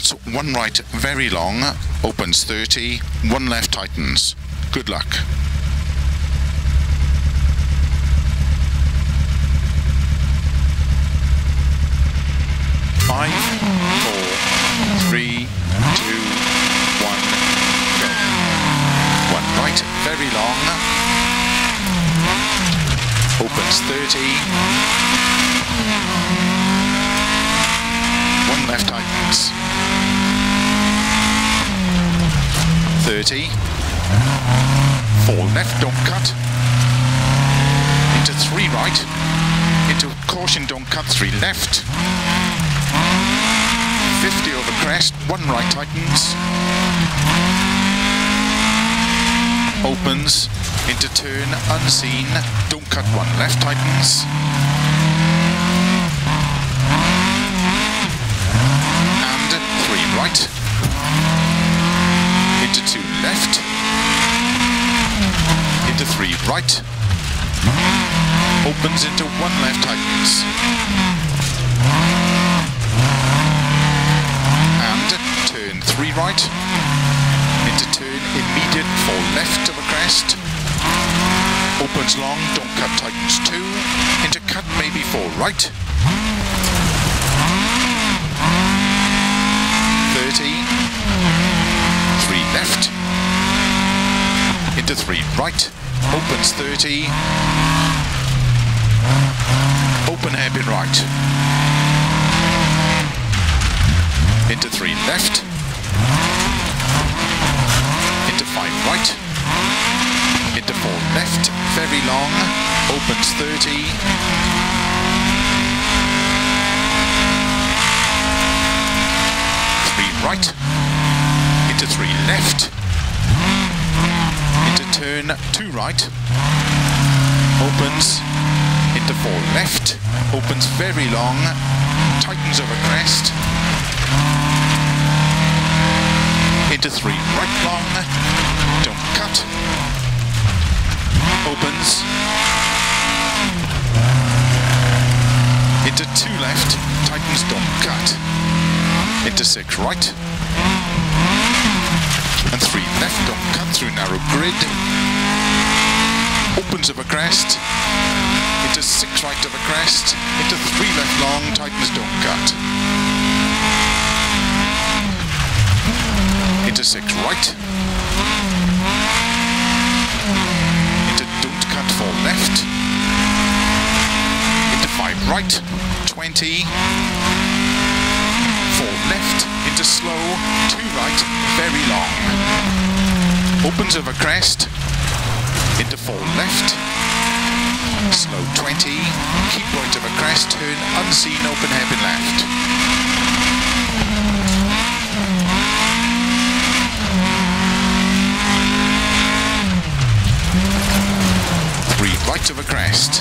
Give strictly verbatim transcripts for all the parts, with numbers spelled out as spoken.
cuts, one right very long, opens thirty, one left tightens. Good luck. Five, four, three, two, one, go. One right, very long, opens thirty, one left tightens, thirty, four left, don't cut, into three right, into caution, don't cut, three left, fifty over crest, one right tightens, opens, into turn, unseen, don't cut, one left tightens, and three right, into two left, into three right, opens into one left tightens, three right, into turn, immediate, four left of a crest, opens long, don't cut, tightens two, into cut, maybe four right, thirty, three left, into three right, opens thirty, open hairpin right, into three left, into five right, into four left, very long, opens thirty, three right, into three left, into turn, two right, opens, into four left, opens very long, tightens over crest, into three right long, don't cut, opens, into two left, tightens, don't cut, into six right, and three left, don't cut through narrow grid, opens of a crest, into six right of a crest, into three left long, tightens, don't cut, into six right, into don't cut, four left, into five right, twenty, four left, into slow, two right, very long, opens over crest, into four left, slow twenty, keep right over crest, turn unseen, open hairpin left. Right of a crest,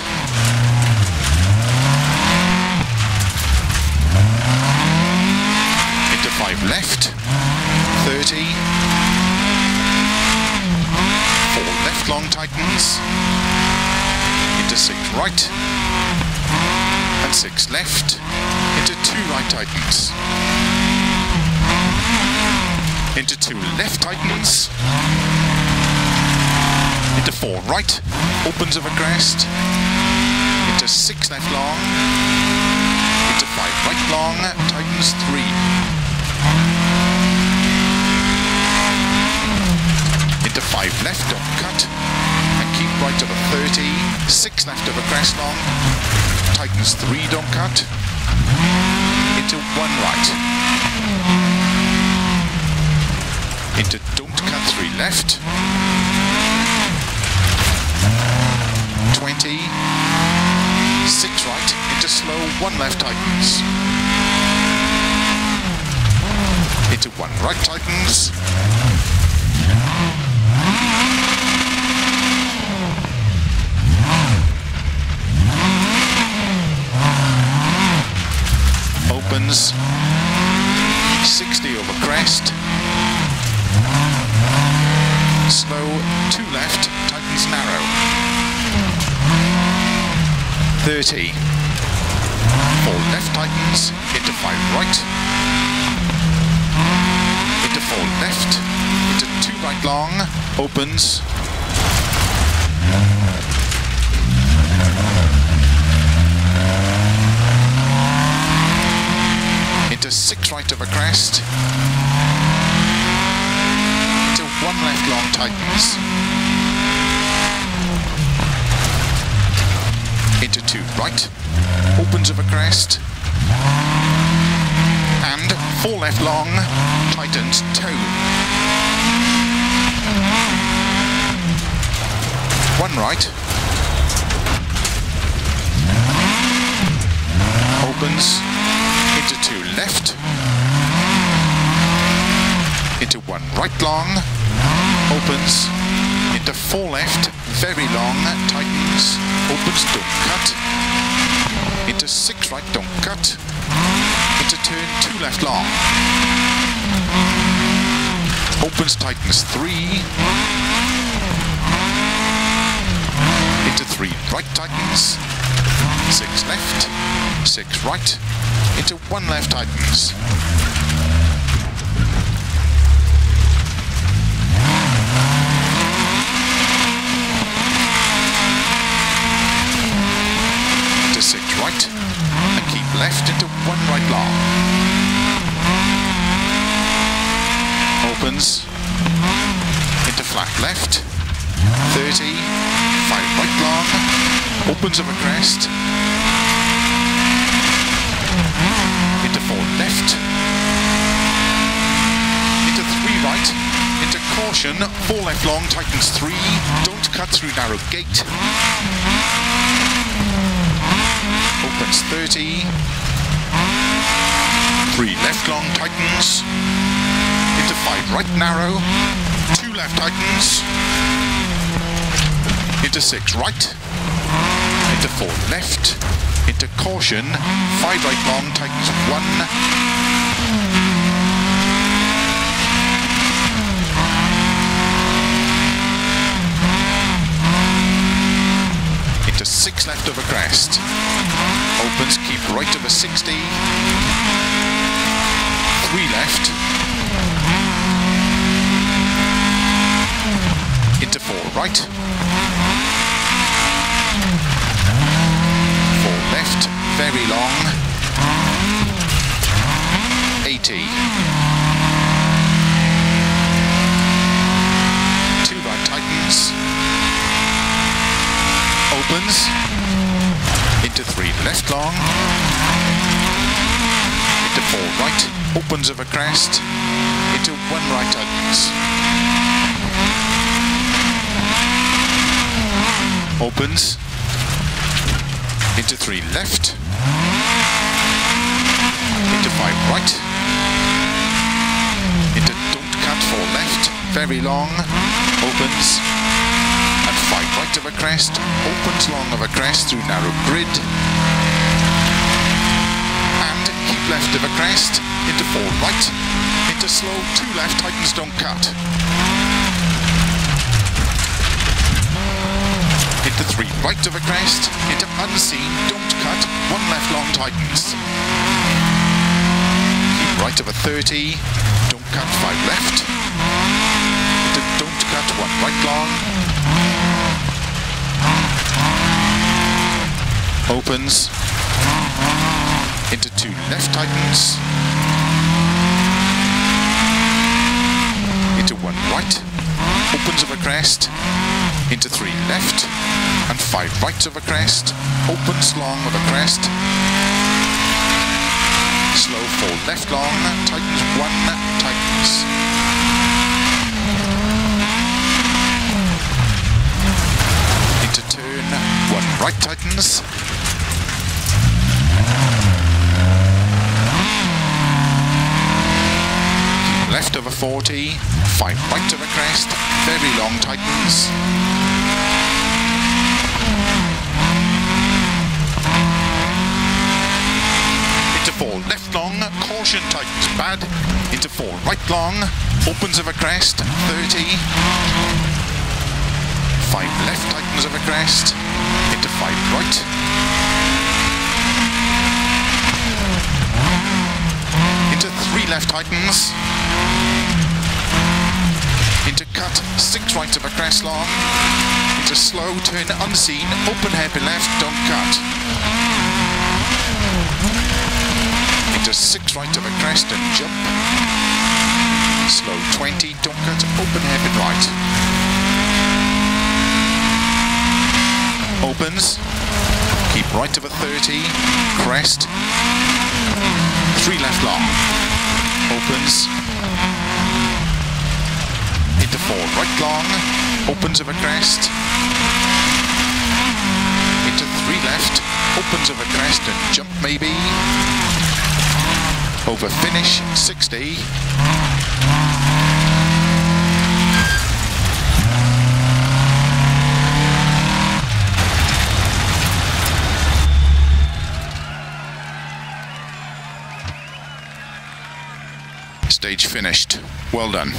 into five left, thirty, four left long tightens, into six right, and six left, into two right tightens, into two left tightens, into four right, opens of a crest, into six left long, into five right long, tightens three, into five left, don't cut, and keep right of a thirty, six left of a crest long, tightens three, don't cut, into one right, into don't cut, three left, twenty, six right, into slow, one left tightens, into one right tightens, opens, sixty over crest, slow, two left, tightens narrow, thirty, four left tightens, into five right, four left, into two right long, opens. Into six right of a crest, into one left long, tightens, into two right, opens of a crest, and four left long, tightens, toe, one right, opens, into two left, into one right long, opens, into four left, very long, tightens, opens, don't cut, into six right, don't cut, into turn two left long, opens, tightens, three, into three right, tightens, six left, six right, into one left, tightens, into six right, and keep left into one right long, opens, into flat left, thirty, five right long, opens of a crest, into four left, into three right, into caution, four left long, tightens three, don't cut through narrow gate, opens thirty, three left long, tightens, into five right narrow, two left tightens, into six right, into four left, into caution, five right long, tightens one, into six left of a crest, opens, keep right of a sixty, three left, into four right, four left, very long, eighty, two right, tightens, opens, into three left long, into four right, opens of a crest, into one right, tightens, opens, into three left, into five right, into don't cut, four left, very long, opens, and five right of a crest, opens long of a crest through narrow grid, and keep left of a crest, into four right, into slow, two left, tightens, don't cut, into three right of a crest, into unseen, don't cut, one left long, tightens, keep right of a thirty, don't cut, five left, into don't cut, one right long, opens, into two left, tightens, into one right, opens of a crest, into three left, and five rights of a crest, opens long of a crest, slow four left long, tightens one, tightens, into turn, one right, tightens, keep left of a forty, five right of a crest, very long, tightens, into four left long, caution, tightens bad, into four right long, opens of a crest, thirty, five left, tightens of a crest, into five right, into three left, tightens, into cut, six right of a crest long, into slow, turn unseen, open hairpin left, don't cut. Into six right of a crest and jump. Slow twenty, don't cut, open hairpin right. Opens, keep right of a thirty, crest, three left long. Opens, into four right long, opens of a crest, into three left, opens of a crest and jump maybe, over finish, sixty, stage finished. Well done.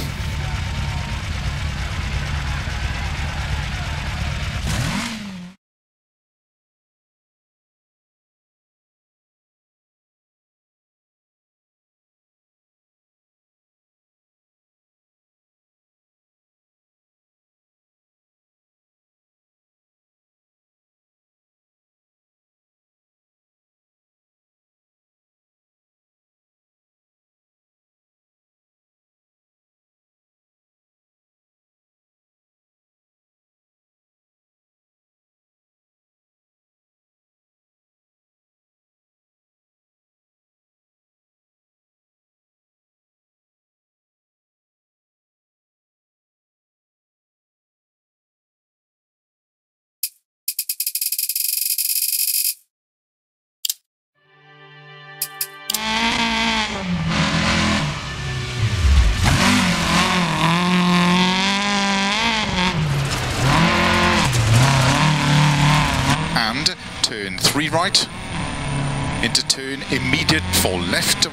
And turn three right, into turn immediate for left.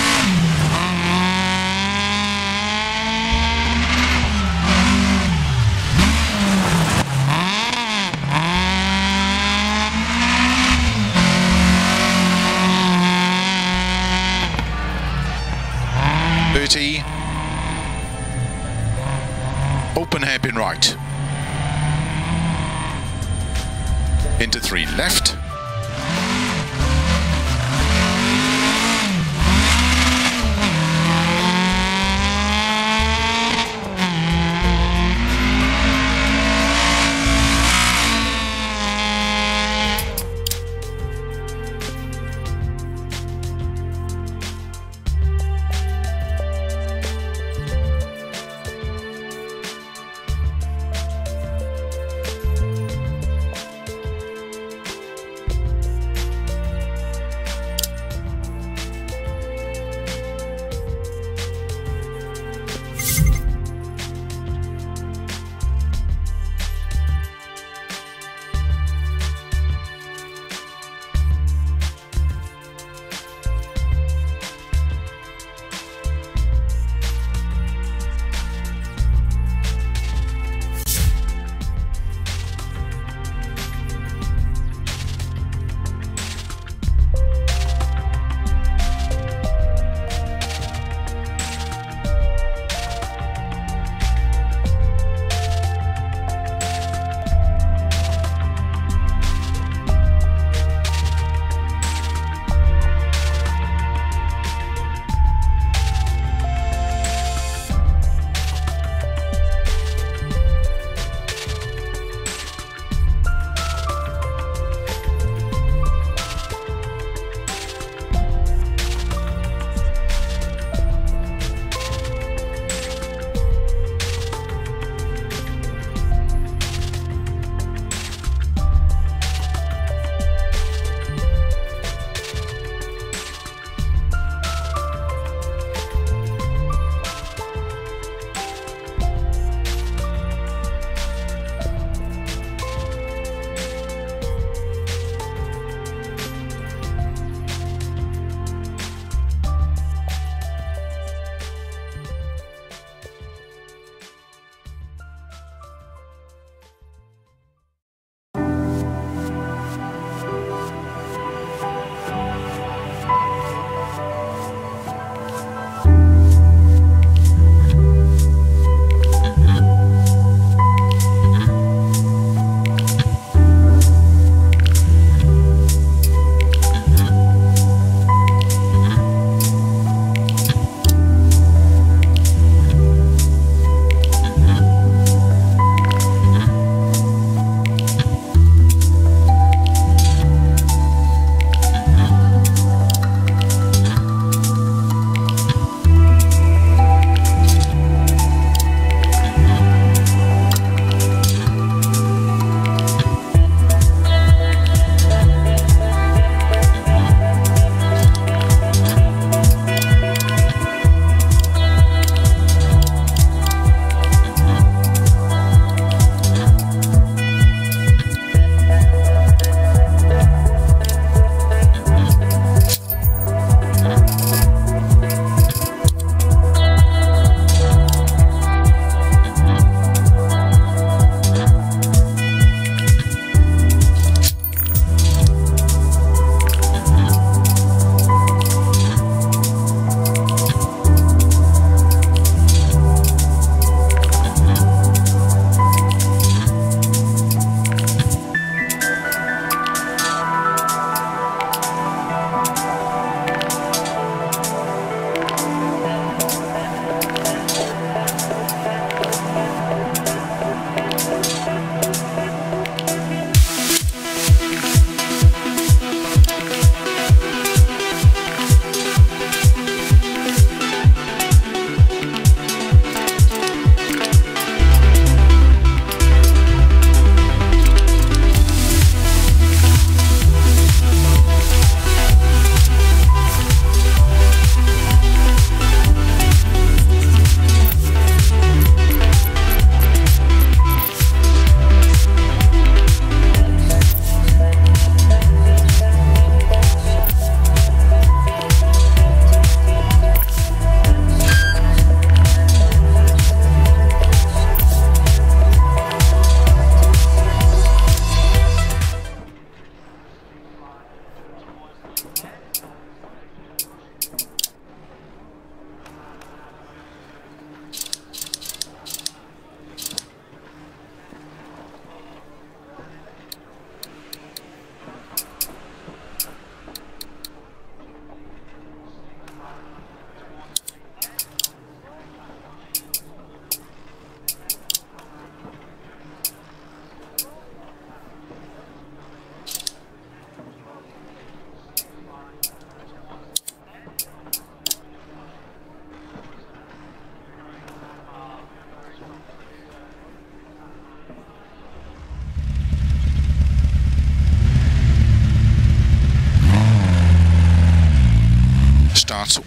thirty, open hairpin right, into three left,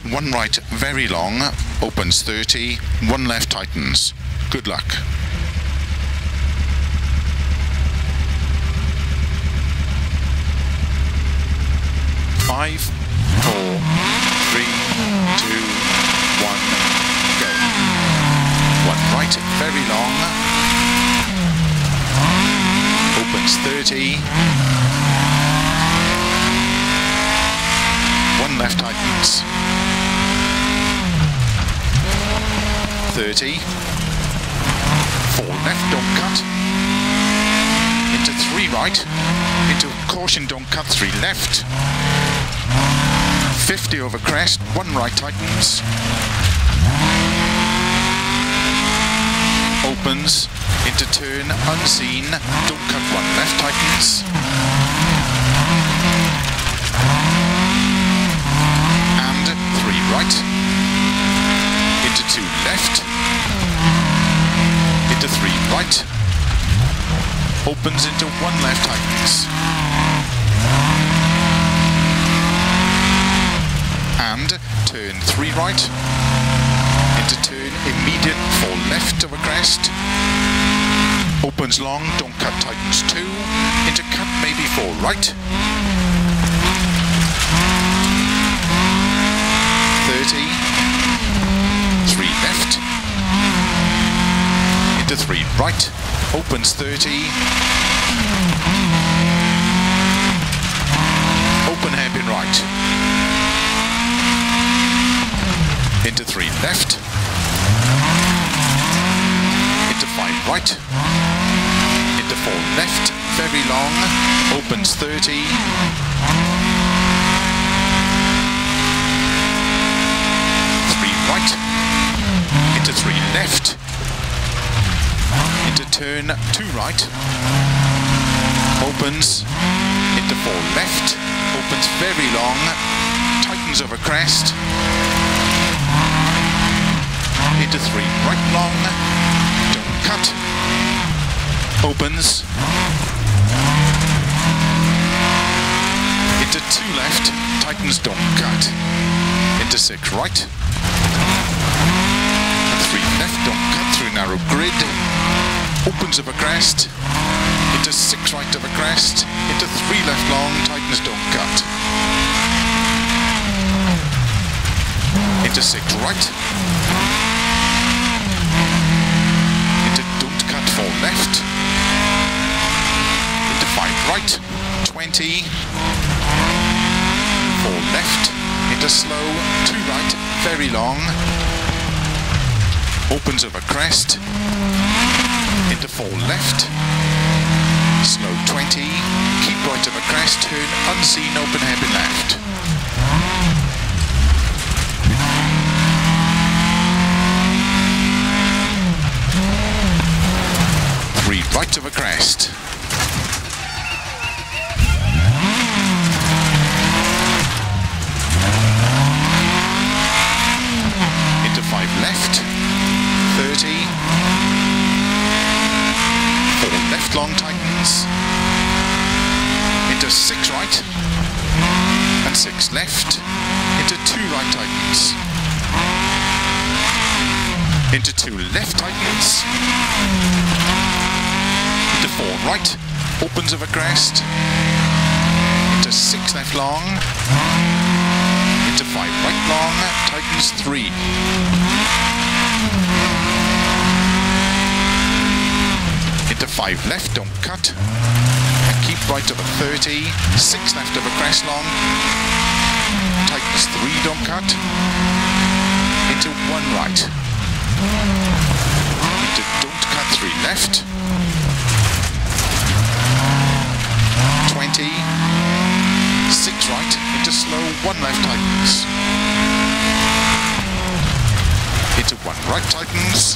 one right, very long, opens thirty, one left tightens. Good luck. Five, four, three, two, one, go. One right, very long, opens thirty, one left tightens. thirty, four left, don't cut, into three right, into caution, don't cut, three left, fifty over crest, one right tightens, opens, into turn, unseen, don't cut, one left tightens, and three right, into two left, into three right, opens into one left tightens, and turn three right, into turn immediate four left of a crest, opens long, don't cut, tightens two, into cut maybe four right, thirty, three left, into three right, opens thirty, open hairpin right, into three left, into five right, into four left, very long, opens thirty, three right, into three left, into turn two right, opens, into four left, opens very long, tightens over crest, into three right long, don't cut, opens, into two left, tightens, don't cut, into six right, and three left, don't cut through narrow grid, opens of a crest, into six right of a crest, into three left long, tightens, don't cut, into six right, into don't cut four left, into five right, twenty, four left, into slow, two right, very long, opens of a crest, into four left, slow twenty, keep right of a crest, turn unseen, open hairpin left. Three right of a crest. Into five left, thirty, four left long tightens, into six right, and six left, into two right tightens, into two left tightens, into four right, opens of a crest, into six left long, into five right long, tightens three, into five left, don't cut, and keep right of a thirty, six left of a crest long, tightens three, don't cut, into one right, into don't cut three left, twenty, six right, into slow, one left tightens, into one right tightens,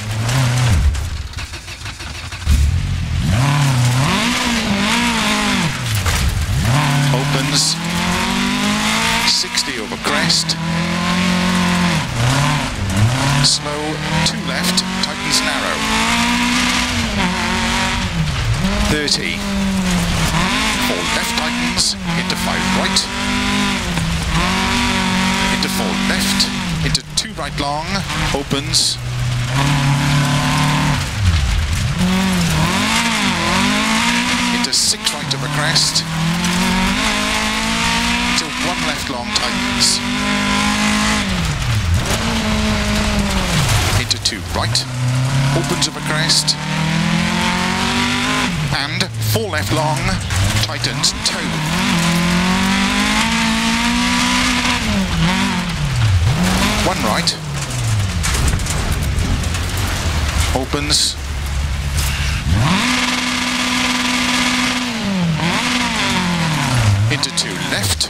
opens, sixty over crest, slow, two left, tightens narrow, thirty, four left tightens, into five right, into four left, two right long, opens. Into six right of a crest. Into one left long, tightens. Into two right, opens of a crest. And four left long, tightens, toe. One right, opens, into two left,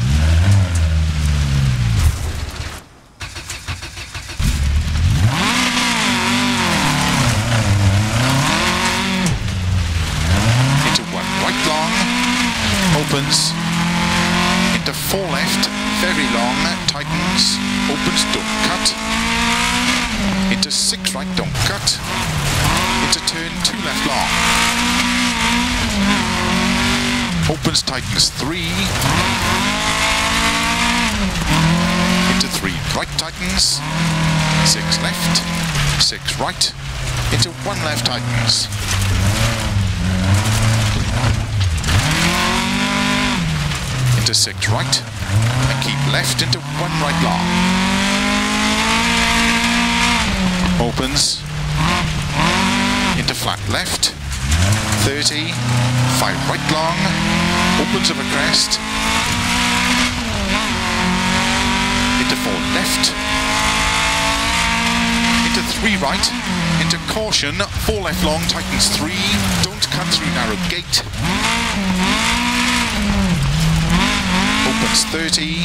into one right long, opens, into four left, very long, tightens, opens, don't cut, into six right, don't cut, into turn two left long, opens, tightens, three, into three right, tightens, six left, six right, into one left, tightens, into six right, and keep left into one right long. Opens, into flat left, thirty, five right long, opens of a crest, into four left, into three right, into caution, four left long, tightens three, don't cut through narrow gate, opens thirty,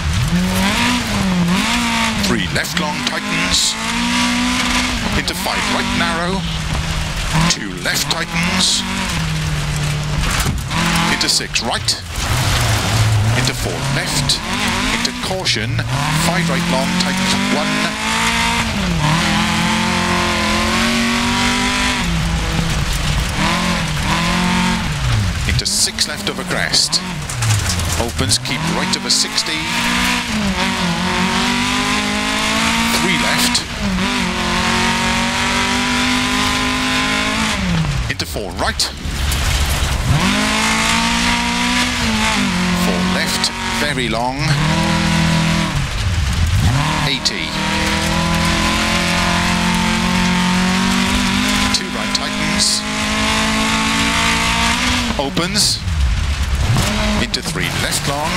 three left long, tightens, into five right narrow, two left tightens, into six right, into four left, into caution, five right long, tightens one, into six left of a crest, opens, keep right of a sixty, three left, into four right, four left, very long, eighty, two right tightens, opens, into three left long,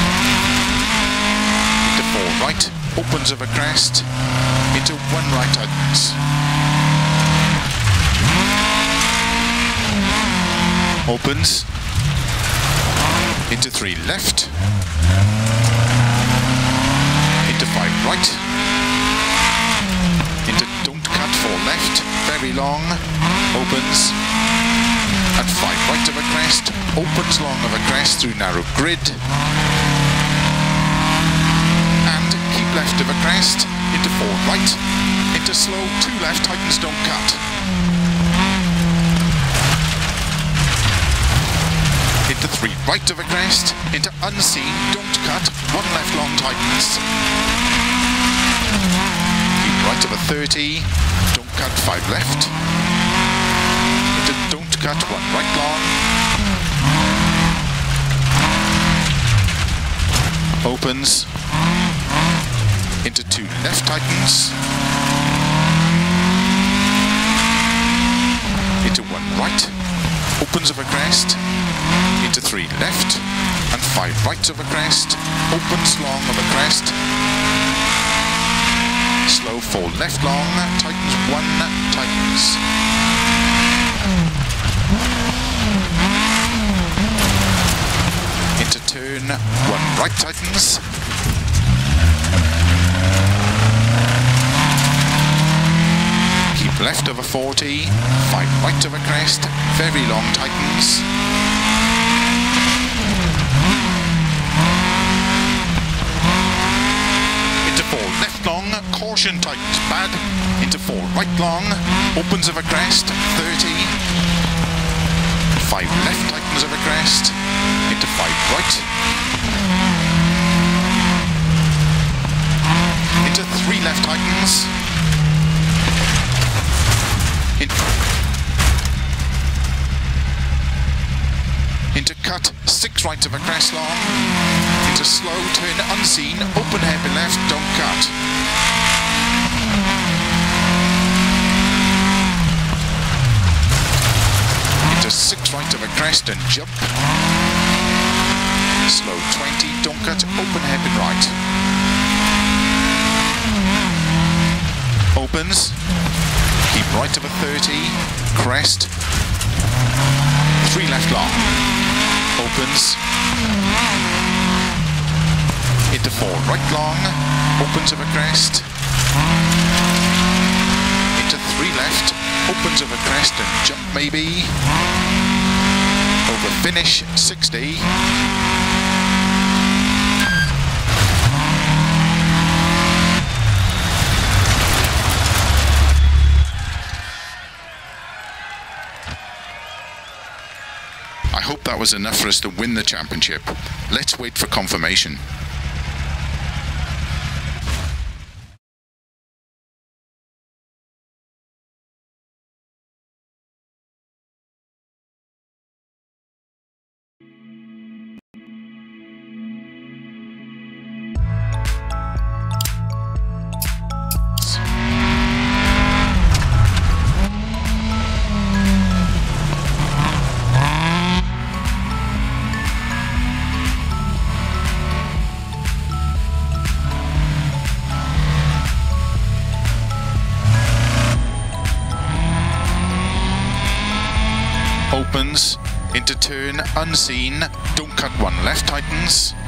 into four right, opens of a crest, into one right tightens, opens, into three left, into five right, into don't cut, four left, very long, opens, and five right of a crest, opens long of a crest through narrow grid, and keep left of a crest, into four right, into slow, two left, tightens, don't cut, into three right of a crest, into unseen, don't cut, one left long, tightens, keep right of a thirty, don't cut, five left, into don't cut, one right long, opens, into two left tightens, into one right, opens of a crest, into three left, and five right of a crest, opens long of a crest, slow four left long, tightens one, tightens, into turn, one right tightens, keep left of a forty, five right of a crest, very long, tightens, into four left long, caution, tightens bad, into four right long, opens of a crest, thirty, five left, tightens of a crest, into five right, into three left tightens. In into cut, six right of a crest long, into slow, turn unseen, open hairpin left, don't cut. Into six right of a crest and jump. Slow twenty, don't cut, open hairpin right. Opens, keep right of a thirty, crest, three left long. Opens into four right long, opens of a crest, into three left, opens of a crest and jump maybe, over finish sixty, I hope that was enough for us to win the championship. Let's wait for confirmation. Opens, into turn, unseen, don't cut one left tightens,